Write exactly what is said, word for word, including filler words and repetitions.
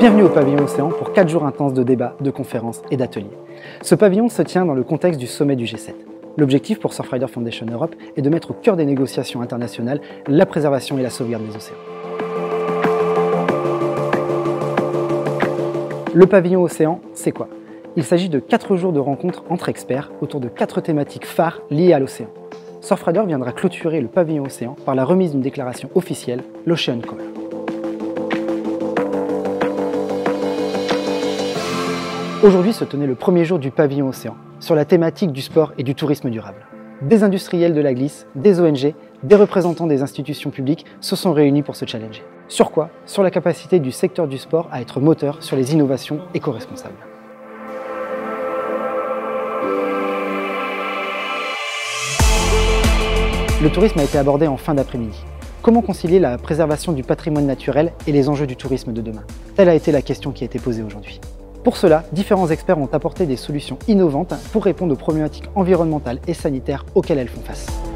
Bienvenue au Pavillon Océan pour quatre jours intenses de débats, de conférences et d'ateliers. Ce pavillon se tient dans le contexte du sommet du G sept. L'objectif pour Surfrider Foundation Europe est de mettre au cœur des négociations internationales la préservation et la sauvegarde des océans. Le Pavillon Océan, c'est quoi? Il s'agit de quatre jours de rencontres entre experts autour de quatre thématiques phares liées à l'océan. Surfrider viendra clôturer le Pavillon Océan par la remise d'une déclaration officielle, l'Ocean Call. Aujourd'hui se tenait le premier jour du Pavillon Océan, sur la thématique du sport et du tourisme durable. Des industriels de la glisse, des O N G, des représentants des institutions publiques se sont réunis pour se challenger. Sur quoi? Sur la capacité du secteur du sport à être moteur sur les innovations éco-responsables. Le tourisme a été abordé en fin d'après-midi. Comment concilier la préservation du patrimoine naturel et les enjeux du tourisme de demain? Telle a été la question qui a été posée aujourd'hui. Pour cela, différents experts ont apporté des solutions innovantes pour répondre aux problématiques environnementales et sanitaires auxquelles elles font face.